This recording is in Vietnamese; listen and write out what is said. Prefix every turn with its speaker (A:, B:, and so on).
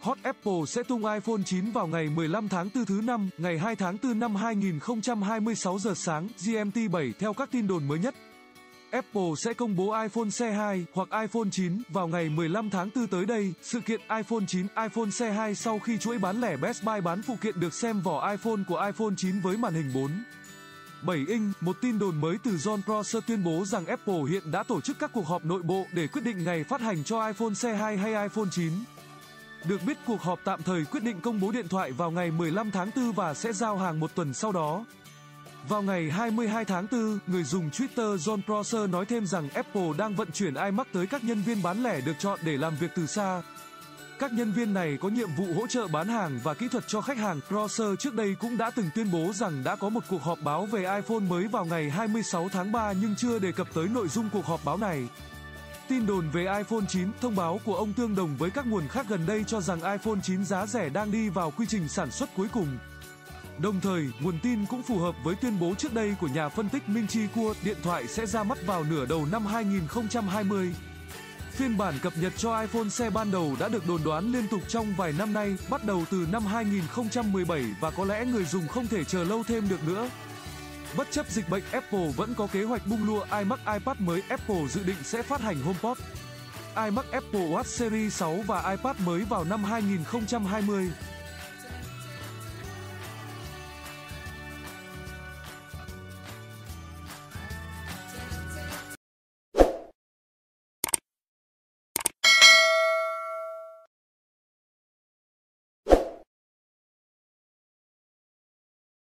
A: Hot Apple sẽ tung iPhone 9 vào ngày 15 tháng 4 thứ năm, ngày 2 tháng 4 năm 2026 giờ sáng, GMT 7 theo các tin đồn mới nhất. Apple sẽ công bố iPhone SE 2 hoặc iPhone 9 vào ngày 15 tháng 4 tới đây. Sự kiện iPhone 9, iPhone SE 2 sau khi chuỗi bán lẻ Best Buy bán phụ kiện được xem vỏ iPhone của iPhone 9 với màn hình 4.7 inch. Một tin đồn mới từ John Prosser tuyên bố rằng Apple hiện đã tổ chức các cuộc họp nội bộ để quyết định ngày phát hành cho iPhone SE 2 hay iPhone 9. Được biết cuộc họp tạm thời quyết định công bố điện thoại vào ngày 15 tháng 4 và sẽ giao hàng một tuần sau đó. Vào ngày 22 tháng 4, người dùng Twitter John Prosser nói thêm rằng Apple đang vận chuyển iMac tới các nhân viên bán lẻ được chọn để làm việc từ xa. Các nhân viên này có nhiệm vụ hỗ trợ bán hàng và kỹ thuật cho khách hàng. Prosser trước đây cũng đã từng tuyên bố rằng đã có một cuộc họp báo về iPhone mới vào ngày 26 tháng 3 nhưng chưa đề cập tới nội dung cuộc họp báo này. Tin đồn về iPhone 9, thông báo của ông tương đồng với các nguồn khác gần đây cho rằng iPhone 9 giá rẻ đang đi vào quy trình sản xuất cuối cùng. Đồng thời, nguồn tin cũng phù hợp với tuyên bố trước đây của nhà phân tích Minh Chi Kuo, điện thoại sẽ ra mắt vào nửa đầu năm 2020. Phiên bản cập nhật cho iPhone SE ban đầu đã được đồn đoán liên tục trong vài năm nay, bắt đầu từ năm 2017 và có lẽ người dùng không thể chờ lâu thêm được nữa. Bất chấp dịch bệnh, Apple vẫn có kế hoạch bung lua iMac, iPad mới. Apple dự định sẽ phát hành HomePod, iMac, Apple Watch Series 6 và iPad mới vào năm 2020.